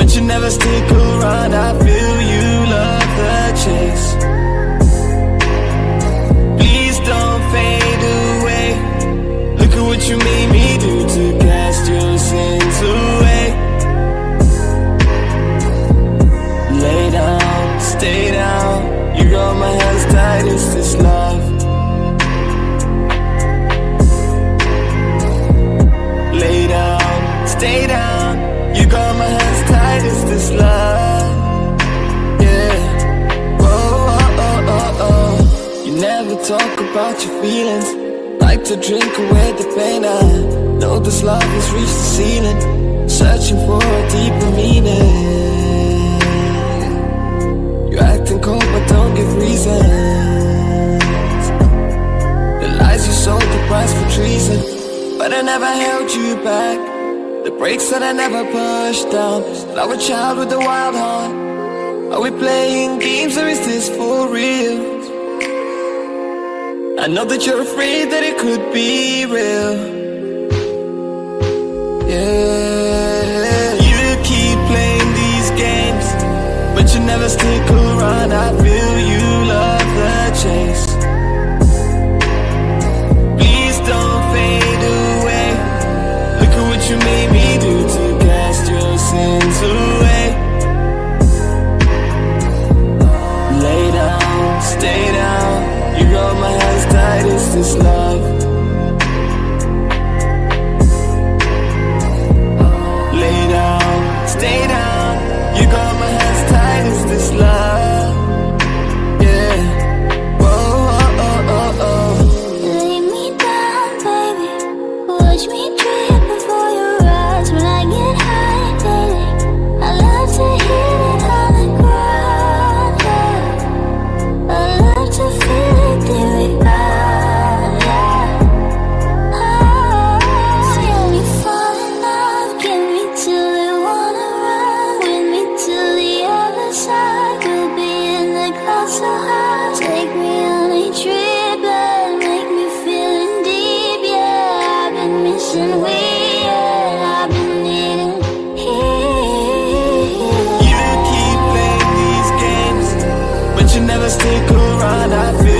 but you never stick around. I feel you love the chase. Please don't fade away. Look at what you made me do to cast your sins away. Lay down, stay down. You got my hands tight, it's this love. Lay down, stay down. You got my hands tight, it's this love. Yeah. Whoa, oh, oh, oh, oh. You never talk about your feelings. Like to drink away the pain. I know this love has reached the ceiling, searching for a deeper meaning. You're acting cold but don't give reasons. The lies you sold, the price for treason. But I never held you back. The brakes that I never pushed down. Flower child with a wild heart. Are we playing games or is this for real? I know that you're afraid that it could be real. Yeah. You keep playing these games, but you never stick around. I feel you love the chase. Please don't fade away. Look at what you made me do to cast your sins away. Lay down, stay down. You got my hands tight, it's this love. Lay down, stay down. You got my hands tight, it's this love. Yeah. Whoa, oh, oh, oh, oh. Lay me down, baby. Watch me drift before your eyes. When I get high daily, I love to hear it on the ground, yeah. I love to feel it there we go, yeah. Oh, get me falling off, get me till they wanna run with me till the other side. We'll be in the clouds so high. Take me on a trip and make me feeling deep, yeah. I've been missing we, yeah. I've been needing You keep playing these games, but you never stick around. I feel